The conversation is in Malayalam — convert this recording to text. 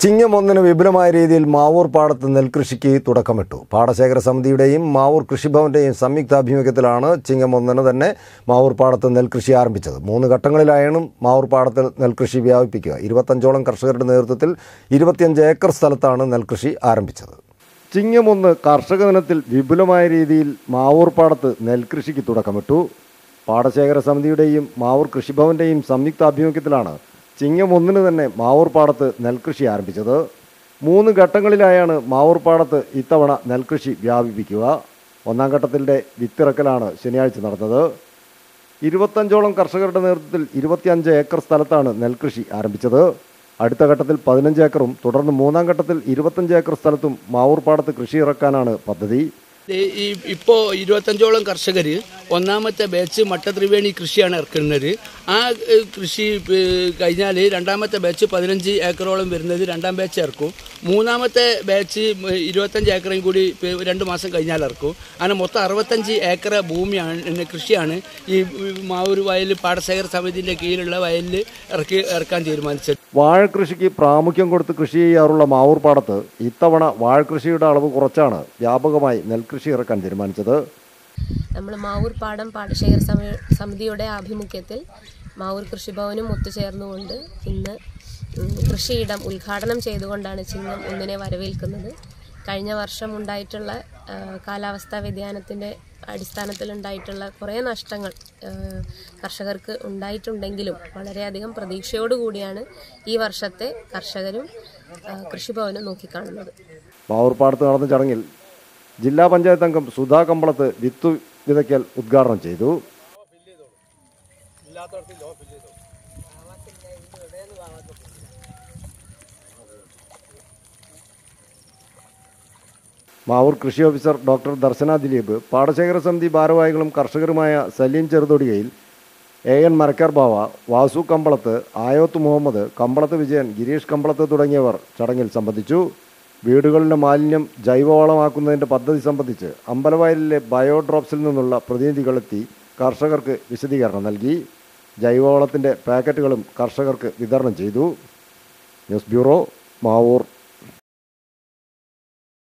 ചിങ്ങം 1 വിപുലമായ രീതിയിൽ മാവൂർ പാടത്ത് നെൽകൃഷിക്ക് തുടക്കമിട്ടു. പാടശേഖര സമിതിയുടെയും മാവൂർ കൃഷിഭവന്റെയും സംയുക്താഭിമുഖ്യത്തിലാണ് ചിങ്ങം 1 തന്നെ മാവൂർ പാടത്ത് നെൽകൃഷി ആരംഭിച്ചത്. 3 ഘട്ടങ്ങളിലായാണ് മാവൂർ പാടത്തിൽ നെൽകൃഷി വ്യാപിപ്പിക്കുക. 25ഓളം കർഷകരുടെ നേതൃത്വത്തിൽ 25 ഏക്കർ സ്ഥലത്താണ് നെൽകൃഷി ആരംഭിച്ചത്. ചിങ്ങം 1 കർഷക ദിനത്തിൽ വിപുലമായ രീതിയിൽ മാവൂർ പാടത്ത് നെൽകൃഷിക്ക് തുടക്കമിട്ടു. പാടശേഖര സമിതിയുടെയും മാവൂർ കൃഷിഭവന്റെയും സംയുക്താഭിമുഖ്യത്തിലാണ് ചിങ്ങം 1 തന്നെ മാവൂർ പാടത്ത് നെൽകൃഷി ആരംഭിച്ചത്. 3 ഘട്ടങ്ങളിലായാണ് മാവൂർ പാടത്ത് ഇത്തവണ നെൽകൃഷി വ്യാപിപ്പിക്കുക. 1-ാം ഘട്ടത്തിൻ്റെ വിത്തിറക്കലാണ് ശനിയാഴ്ച നടന്നത്. 25ഓളം കർഷകരുടെ നേതൃത്വത്തിൽ 25 ഏക്കർ സ്ഥലത്താണ് നെൽകൃഷി ആരംഭിച്ചത്. അടുത്ത ഘട്ടത്തിൽ 15 ഏക്കറും തുടർന്ന് 3-ാം ഘട്ടത്തിൽ 25 ഏക്കർ സ്ഥലത്തും മാവൂർ പാടത്ത് കൃഷി ഇറക്കാനാണ് പദ്ധതി. ഇപ്പോൾ 25ഓളം കർഷകർ 1-ാമത്തെ ബാച്ച് മട്ടത്രിവേണി കൃഷിയാണ് ഇറക്കുന്നത്. ആ കൃഷി കഴിഞ്ഞാൽ 2-ാമത്തെ ബാച്ച് 15 ഏക്കറോളം വരുന്നത് 2-ാം ബാച്ച് ഇറക്കും. 3-ാമത്തെ ബാച്ച് 25 ഏക്കറും കൂടി 2 മാസം കഴിഞ്ഞാൽ ഇറക്കും. അങ്ങനെ മൊത്തം 65 ഏക്കർ ഭൂമിയാണ് കൃഷിയാണ് ഈ മാവൂർ വയൽ പാടശേഖര സമിതിൻ്റെ കീഴിലുള്ള വയലിൽ ഇറക്കാൻ തീരുമാനിച്ചത്. വാഴകൃഷിക്ക് പ്രാമുഖ്യം കൊടുത്ത് കൃഷി ചെയ്യാറുള്ള മാവൂർ പാടത്ത് ഇത്തവണ വാഴകൃഷിയുടെ അളവ് കുറച്ചാണ് വ്യാപകമായി നെൽകൃഷി ഇറക്കാൻ തീരുമാനിച്ചത്. നമ്മൾ മാവൂർ പാടം പാടശേഖര സമിതിയുടെ ആഭിമുഖ്യത്തിൽ മാവൂർ കൃഷിഭവനും ഒത്തുചേർന്നുകൊണ്ട് ഇന്ന് കൃഷിയിടം ഉദ്ഘാടനം ചെയ്തുകൊണ്ടാണ് ചിങ്ങം 1 വരവേൽക്കുന്നത്. കഴിഞ്ഞ വർഷം ഉണ്ടായിട്ടുള്ള കാലാവസ്ഥാ വ്യതിയാനത്തിൻ്റെ അടിസ്ഥാനത്തിലുണ്ടായിട്ടുള്ള കുറേ നഷ്ടങ്ങൾ കർഷകർക്ക് ഉണ്ടായിട്ടുണ്ടെങ്കിലും വളരെയധികം പ്രതീക്ഷയോടുകൂടിയാണ് ഈ വർഷത്തെ കർഷകരും കൃഷിഭവനും നോക്കിക്കാണുന്നത്. മാവൂർ പാടത്ത് നടന്ന ചടങ്ങിൽ ജില്ലാ പഞ്ചായത്ത് അംഗം സുധാ കമ്പളത്ത് വിത്ത് വിതയ്ക്കൽ ഉദ്ഘാടനം ചെയ്തു. മാവൂർ കൃഷി ഓഫീസർ ഡോക്ടർ ദർശന ദിലീപ്, പാടശേഖര സമിതി ഭാരവാഹികളും കർഷകരുമായ സലീം ചെറുതൊടികയിൽ, AN മരക്കാർ ബാവ, വാസു കമ്പളത്ത്, ആയോത്ത് മുഹമ്മദ്, കമ്പളത്ത് വിജയൻ, ഗിരീഷ് കമ്പളത്ത് തുടങ്ങിയവർ ചടങ്ങിൽ സംബന്ധിച്ചു. വീടുകളിലെ മാലിന്യം ജൈവവളമാക്കുന്നതിൻ്റെ പദ്ധതി സംബന്ധിച്ച് അമ്പലവയലിലെ ബയോഡ്രോപ്സിൽ നിന്നുള്ള പ്രതിനിധികളെത്തി കർഷകർക്ക് വിശദീകരണം നൽകി. ജൈവവളത്തിൻ്റെ പാക്കറ്റുകളും കർഷകർക്ക് വിതരണം ചെയ്തു. News bureau, Mavoor.